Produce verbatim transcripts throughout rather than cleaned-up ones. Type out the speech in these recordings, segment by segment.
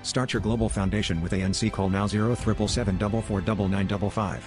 Start your global foundation with A N C. Call now zero seven seven seven four four nine nine five five.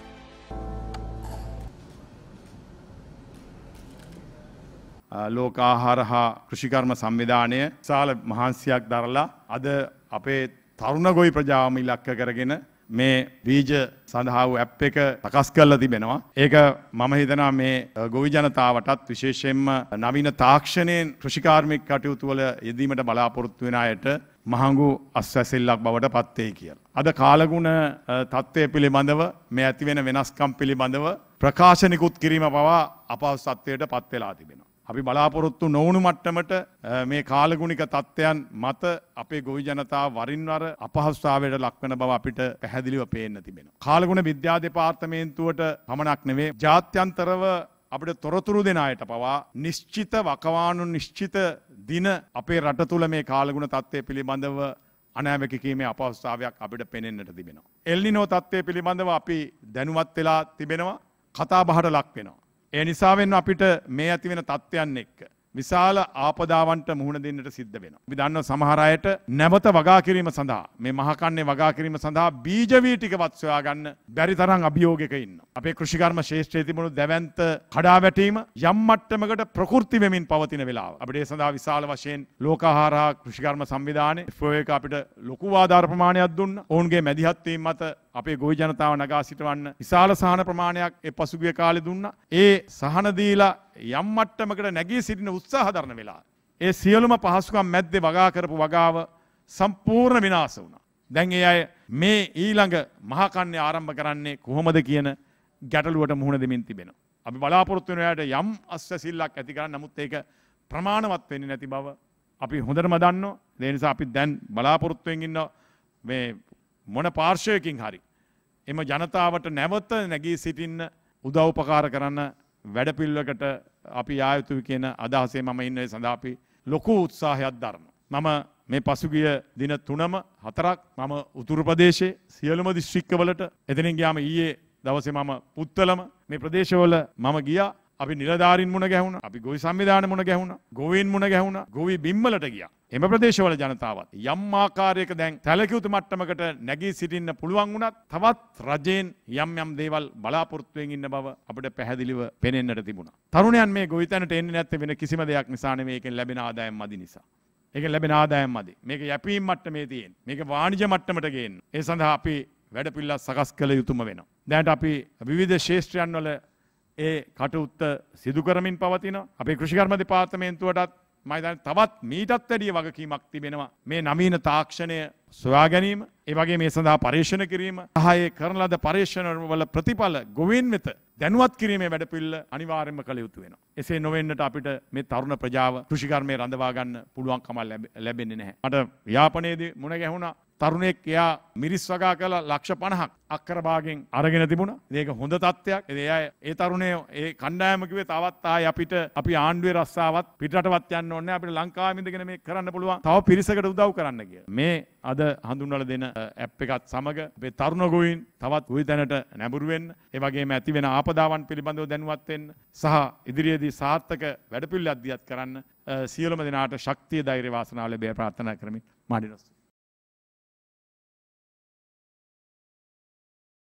ලෝකාහාර හා කෘෂිකර්ම සංවිධානය විශාල මහන්සියක් දරලා අද අපේ තරුණ ගොවි ප්‍රජාවම ඉලක්ක කරගෙන මේ බීජ සඳහා වූ ඇප් එක සකස් කරලා තිබෙනවා. ඒක මම හිතනවා මේ ගොවි ජනතාවටත් විශේෂයෙන්ම නවීන තාක්ෂණයෙන් කෘෂිකාර්මික කටයුතු වල යෙදීමට බලාපොරොත්තු වෙන අයට මහඟු අස්වැසිල්ලක් බවට පත් වෙයි කියලා. අද කාලගුණ තත්ත්වය පිළිබඳව මේ ඇති වෙන වෙනස්කම් පිළිබඳව ප්‍රකාශනිකුත් කිරීම පවා අපහසුත්වයට පත් වෙලා තිබෙනවා. අපි බලාපොරොත්තු නොවුණු මට්ටමට මේ කාලගුණික තත්ත්වයන් මත අපේ ගොවි ජනතාව වරින් වර අපහසුතාවයට ලක්වන බව අපිට පැහැදිලිව පේන්න තිබෙනවා. කාලගුණ විද්‍යා දෙපාර්තමේන්තුවට පමණක් නෙවෙයි ජාත්‍යන්තරව අපිට තොරතුරු දෙන අයට පවා නිශ්චිත වකවානු නිශ්චිත දින අපේ රට තුළ මේ කාලගුණ තත්ත්වය පිළිබඳව අනෑමකීමේ අපහසුතාවයක් අපිට පෙනෙන්නට තිබෙනවා. එල්නිනෝ තත්ත්වය පිළිබඳව අපි දැනුවත් වෙලා තිබෙනවා, කතා බහට ලක් වෙනවා. ඒ නිසාවෙන් අපිට මේ ඇති වෙන තත්ත්වයන් එක්ක විශාල ආපදාවන්ට මුහුණ දෙන්නට සිද්ධ වෙනවා. අපි දන්නවා සමහර අයට නැවත වගා කිරීම සඳහා මේ මහකන්නේ වගා කිරීම සඳහා බීජ වී ටිකවත් සොයා ගන්න බැරි තරම් අභියෝගයක ඉන්නවා. අපේ කෘෂිකර්ම ශාස්ත්‍රයේ තිබුණු දැවැන්ත කඩාවැටීම යම් මට්ටමකට ප්‍රකෘති වෙමින් පවතින වෙලාව. අපිට ඒ සඳහා විශාල වශයෙන් ලෝකාහාර කෘෂිකර්ම සංවිධානයේ එෆ් ඔ එක අපිට ලොකු ආධාර ප්‍රමාණයක් දුන්නා. ඔවුන්ගේ මැදිහත් වීම මත අපේ ගොවි ජනතාව නගා සිටවන්න විශාල සහන ප්‍රමාණයක් ඒ පසුගිය කාලේ දුන්නා. ඒ සහන දීලා යම් මට්ටමකට නැගී සිටින උත්සාහ දරන වෙලාව ඒ සියලුම පහසුකම් මැද්දේ වගා කරපු වගාව සම්පූර්ණ විනාශ වුණා. දැන් ඒ අය මේ ඊළඟ මහා කන්නේ ආරම්භ කරන්නේ කොහොමද කියන ගැටලුවට මුහුණ දෙමින් තිබෙනවා. අපි බලාපොරොත්තු වෙන අයට යම් අස්වැසිල්ලක් ඇති කරන්න, නමුත් ඒක ප්‍රමාණවත් වෙන්නේ නැති බව අපි හොඳටම දන්නවා. ඒ නිසා අපි දැන් බලාපොරොත්තු වෙමින් ඉන්න මේ මොන පාර්ශවයකින් හරි එම ජනතාවට නැවත නැගී සිටින්න උදව් උපකාර කරන්න වැඩපිළිවෙලකට අපි ආ යුතුයි කියන අදහසේ මම ඉන්නේ. සඳහා අපි ලොකු උත්සාහයක් දරනවා. මම මේ පසුගිය දින තුනම හතරක් මම උතුරු ප්‍රදේශයේ සියලුම දිස්ත්‍රික්කවලට එතනින් ගියාම ඊයේ දවසේ මම පුත්තලම මේ ප්‍රදේශවල මම ගියා. අපි නිලධාරීන් මුණ ගැහුණා, අපි ගොවි සංවිධාන මුණ ගැහුණා, ගොවීන් මුණ ගැහුණා, ගොවි බිම්වලට ගියා. එම ප්‍රදේශවල ජනතාවත් යම් ආකාරයක දැන් සැලකියුතු මට්ටමකට නැගී සිටින්න පුළුවන් වුණත් තවත් රජයෙන් යම් යම් දේවල් බලාපොරොත්තු වෙමින් ඉන්න බව අපිට පැහැදිලිව පෙනෙන්නට තිබුණා. තරුණයන් මේ ගොවිතැනට එන්නේ නැත්තේ වෙන කිසිම දෙයක් නිසා නෙමෙයි, ඒකෙන් ලැබෙන ආදායම් මදි නිසා. ඒකෙන් ලැබෙන ආදායම් මදි. මේක යැපීම් මට්ටමේ තියෙන. මේක වාණිජ මට්ටමට ගේන්න. ඒ සඳහා අපි වැඩපිළිවෙල සකස් කළ යුතුම වෙනවා. දැනට අපි විවිධ ශාස්ත්‍රයන් වල ඒ කටයුත්ත සිදු කරමින් පවතිනවා. අපේ කෘෂිකර්ම දෙපාර්තමේන්තුවටත් මම හිතන්නේ තවත් මීටත් වැඩිය වගකීමක් තිබෙනවා මේ නවීන තාක්ෂණය සොයා ගැනීම, ඒ වගේ මේ සඳහා පරීක්ෂණ කිරීම සහ ඒ කරන ලද පරීක්ෂණ වල ප්‍රතිඵල ගොවීන් වෙත දැනුවත් කිරීමේ වැඩපිළිවෙල අනිවාර්යයෙන්ම කළ යුතු වෙනවා. එසේ නොවෙන්නට අපිට මේ තරුණ ප්‍රජාව කෘෂිකර්මයේ රඳවා ගන්න පුළුවන්කම ලැබෙන්නේ නැහැ. මට යාපනයේදී මුණ ගැහුණා තරුණෙක්, එයා මිරිස් වගා කළ ලක්ෂ පනහක් අක්කර භාගෙන් අරගෙන තිබුණා. ඒක හොඳ තත්ත්වයක්. ඒ ඒ තරුණයෝ ඒ කණ්ඩායම කිව්වේ තවත් ආයි අපිට අපි ආණ්ඩුවේ රස්සාවත් පිටරටවත් යන්න ඕනේ නැහැ. අපිට ලංකාවෙම ඉඳගෙන මේක කරන්න පුළුවන්. තව පිරිසකට උදව් කරන්න කියලා. මේ අද හඳුන්වලා දෙන ඇප් එකත් සමග අපේ තරුණ ගොවීන් තවත් ගොවිතැනට නැඹුරු වෙන්න, ඒ වගේම ඇති වෙන ආපදාවන් පිළිබඳව දැනුවත් වෙන්න සහ ඉදිරියේදී සාර්ථක වැඩපිළිවෙලක් දියත් කරන්න සියලුම දෙනාට ශක්තිය, ධෛර්ය, වාසනාව ලැබේ ප්‍රාර්ථනා කරමි. මාඩිනොස්